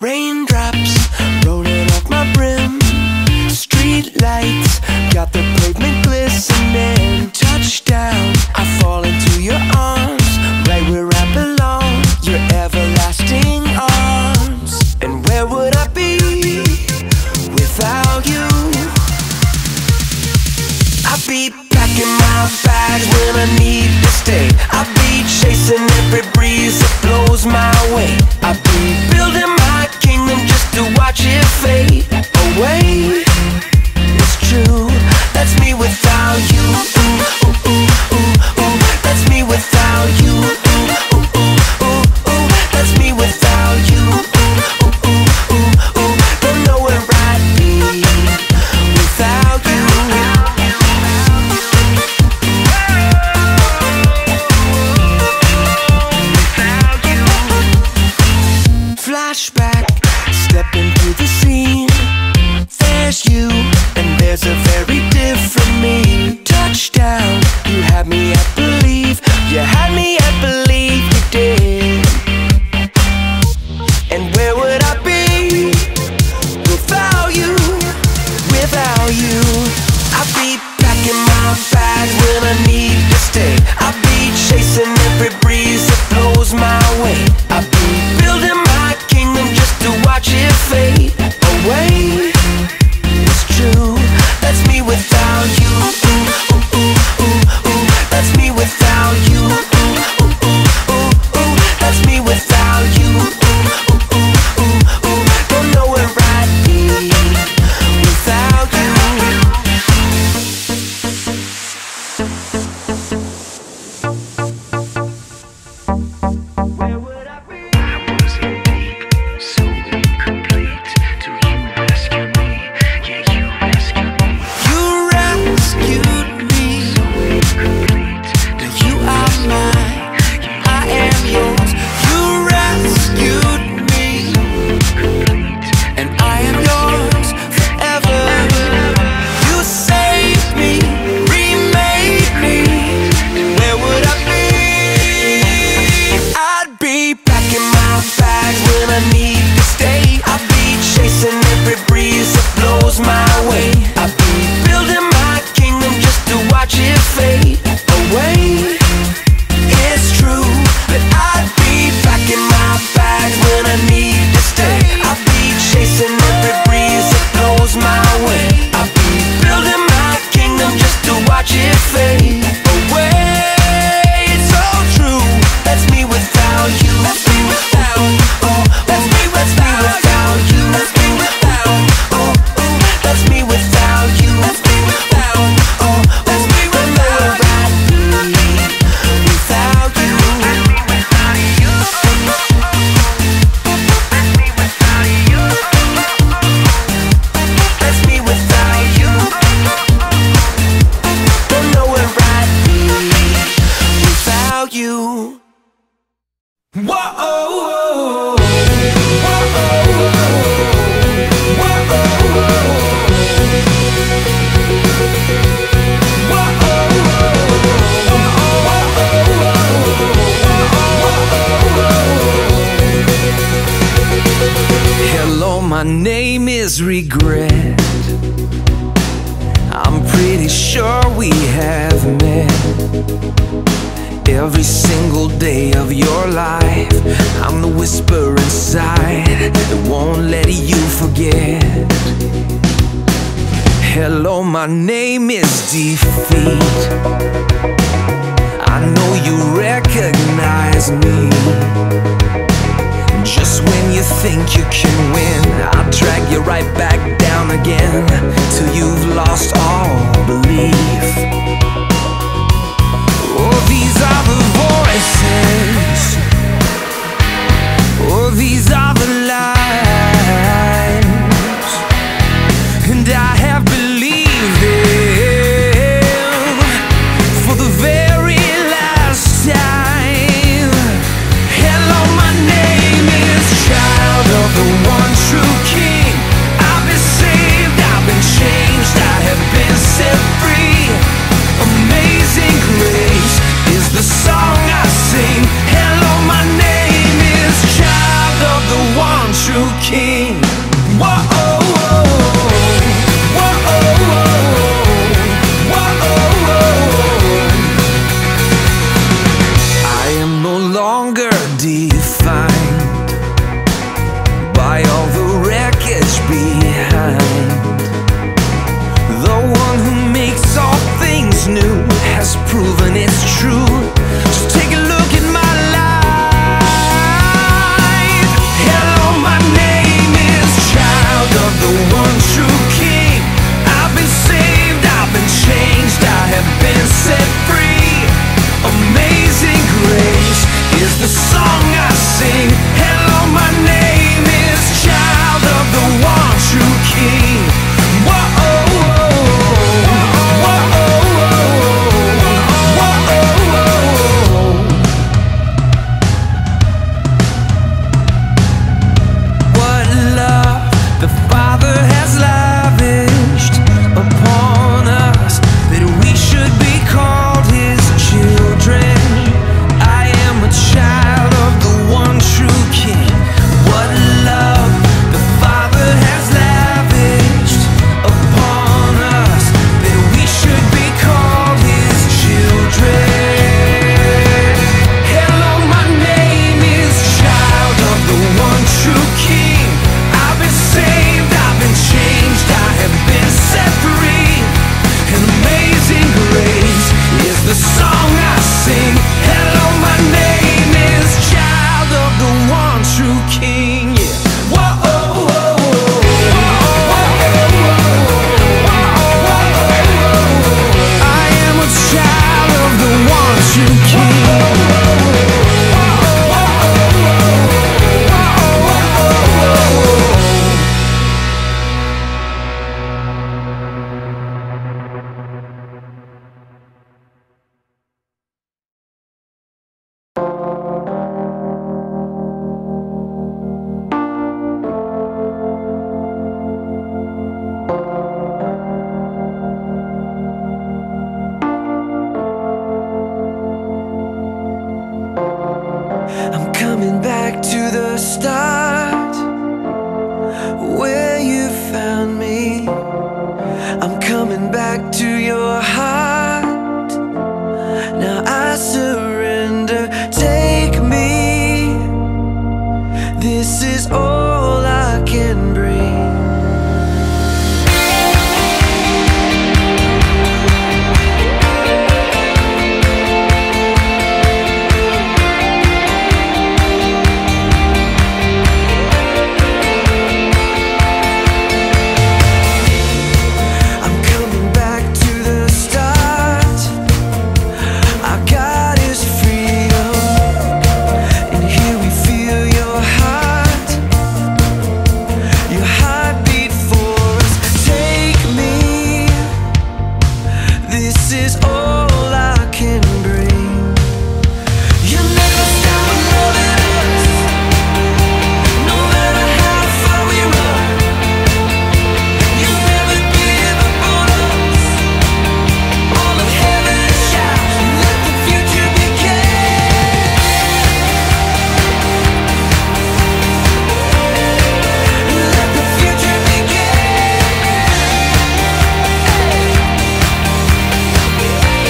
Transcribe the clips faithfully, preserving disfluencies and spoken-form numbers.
Raindrops rolling off my brim. Street lights got the pavement glistening. Touchdown, I fall into your arms, right where I belong, your everlasting arms. And where would I be without you? I'd be packing my bags when I need to stay. I'd be chasing every breeze that blows my way. I'd be building my kingdom just to watch it fade away. It's true, that's me without you. Ooh, ooh, ooh, ooh, ooh. That's me without you. Ooh, ooh, ooh, ooh, ooh. That's me without you. Ooh, ooh, ooh, ooh, ooh. Don't know where I'd be without you. Flashback, step into the scene. There's you, and there's a very different me. Touchdown, you had me at believe. You had me at believe you did. And where would I be without you? Without you, I'd be packing my bags when I need to stay. I'd be chasing every breeze that blows my way. I'd be building my kingdom just to watch it fade away. It's true, that's me without you. Ooh, ooh, ooh, ooh, ooh. That's me without you. Ooh, ooh, ooh, ooh, ooh. That's me without you. Ooh, ooh, ooh, ooh, ooh. Don't know where I'd be without you. Where would I be? I was in deep, so incomplete, till you rescued me. Yeah, you rescued me. You rescued me. So incomplete, till You are mine, I am yours. You rescued me, complete. and I am yours forever. You saved me, remade me. And where would I be? I'd be packing my bags when I need to stay. I'd be chasing every breeze that blows my way. I'd be building my kingdom just to watch it fade away. It's true, but I'd be packing my bags when I need to stay. I'd be chasing every breeze that blows my way. I'd be building my kingdom just to watch it fade away. It's so true, that's me without you. That's me without, oh, that's me without you. That's me without, oh, oh, that's me without you. That's me without, oh, that's me without I'd be without you. That's me without you. Don't know where I'd be without you. Whoa, hello, my name is Regret. I'm pretty sure we have met. Every single day of your life, I'm the whisper inside that won't let you forget. Hello, my name is Defeat. I know you recognize me. Just when you think you can win, I'll drag you right back down again, till you've lost all belief. Oh, these are the voices. Oh, these are the lies, and I have believed them for the very last time. Hello, my name is Child of the One True King. I've been saved, I've been changed, I have been set free. new has proven it's true. Just take a look at my life. Hello, my name is child of the one true King. I've been saved, I've been changed, I have been set free. Amazing grace is the song I sing. Hello, my name is child of the one true King. Whoa, what love the Father has lavished upon us, that we should be called His children. I am a child of the one true King. What love the Father has lavished upon us, that we should be called His children. Hello, my name is child of the one true King. I've been saved, I've been changed, I have been set free. And amazing grace is the song I sing. Hello, my name is child of the one true King. Yeah. Whoa, whoa, whoa, I am a child of the one true King. I'm coming back to the start, where you found me. I'm coming back to your heart. Now I surrender, take me. This is all I can bring. I'm coming back to the start. Our God is freedom, and here we feel your heart. Your heartbeat for us. Take me. This is all I can bring. You never stop loving us, no matter how far we run. You never give up on us. All of heaven shouts, let the future begin. Let the future begin.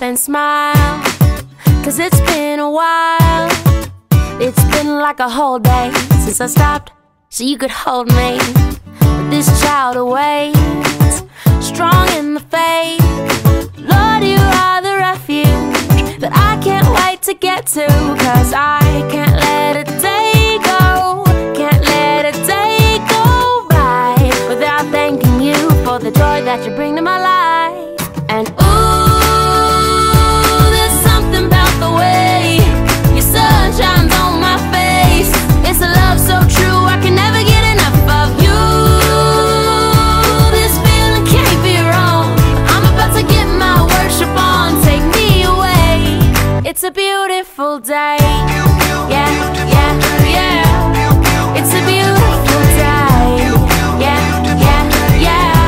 and smile, 'cause it's been a while. It's been like a whole day since I stopped so you could hold me. But this child awaits, strong in the faith. Lord, you are the refuge that I can't wait to get to, 'cause I can't let a day go, can't let a day go by without thanking you for the joy that you bring to my life. And ooh, there's something about the way your sun shines on my face. It's a love so true, I can never get enough of you. This feeling can't be wrong. I'm about to get my worship on. Take me away. It's a beautiful day. Yeah, yeah, yeah. It's a beautiful day. Yeah, yeah, yeah.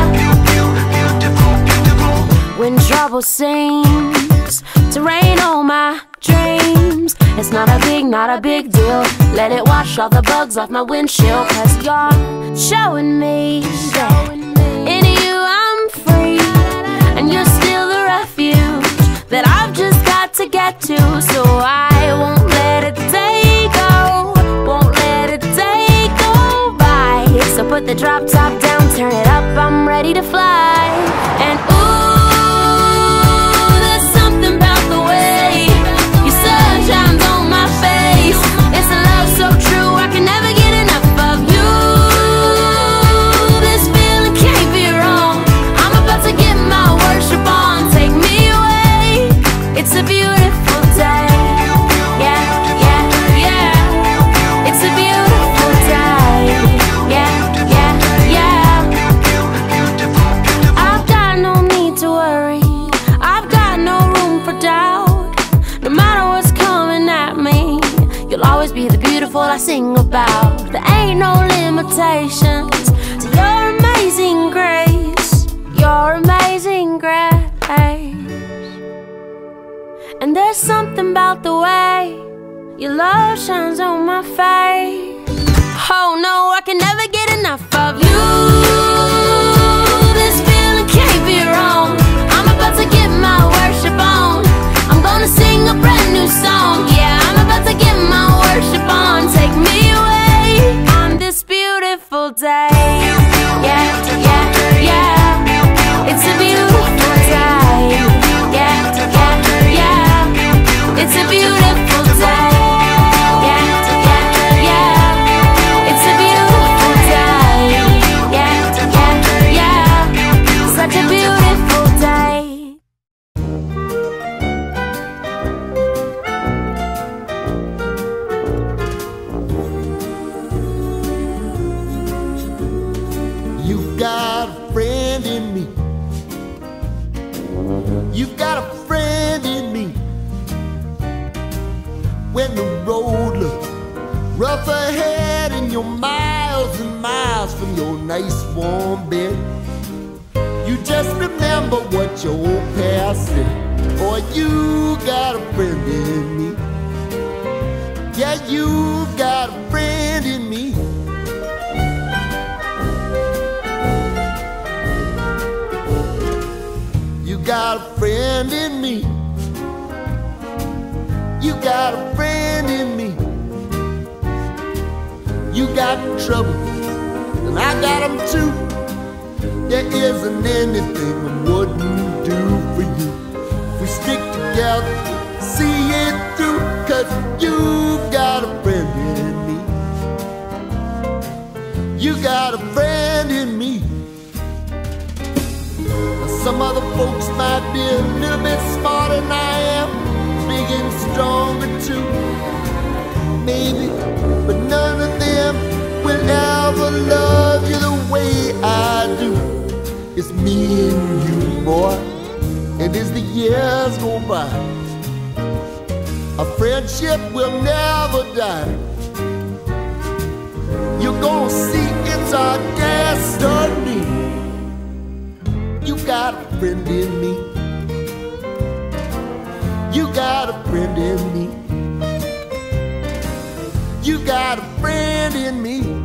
When trouble seems to rain on my dreams, it's not a big, not a big deal. Let it wash all the bugs off my windshield, 'cause you're showing me that in you I'm free, and you're still the refuge that I've just got to get to. So I won't let a day go, won't let a day go by. So put the drop top down, turn it up, I'm ready to fly. And ooh, there's something about the way your sun shines on my face. It's a love so true, I can never get enough of you. This feeling can't be wrong. I'm about to get my worship on. Take me away. It's a beautiful day. Yeah, yeah, yeah. It's a beautiful day. Yeah, yeah, yeah. I've got no need to worry, I've got no room for doubt. No matter what's coming at me, you'll always be the beautiful I sing about. There ain't no limitations to your amazing grace, your amazing grace. And there's something about the way your love shines on my face. Oh no, I can never get enough of you. This feeling can't be wrong. I'm about to get my worship on. I'm gonna sing a brand new song. Yeah, I'm about to get my worship on. Take me away on this beautiful day. Yeah, yeah, yeah. It's a beautiful day. Yeah, yeah, yeah. It's a beautiful day. Yeah, yeah, yeah. It's a beautiful day. Yeah, yeah, yeah. Such a beautiful day. You've got a friend in me. You've got a friend in me. When the road looks rough ahead and you're miles and miles from your nice warm bed, you just remember what your old past said. Boy, you got a friend in me. Yeah, you've got a friend in me. You got a friend in me. You got a friend in me. You got trouble, and I got them too. There isn't anything I wouldn't do for you. We stick together, see it through, 'cause you've got a friend in me. You got a friend in me. Now, some other folks might be a little bit smarter than I am, big and stronger too, maybe, but none of them will ever love you the way I do. It's me and you, boy, and as the years go by, our friendship will never die. You're gonna see it's our destiny. You got a friend in me. You got a friend in me. You got a friend in me.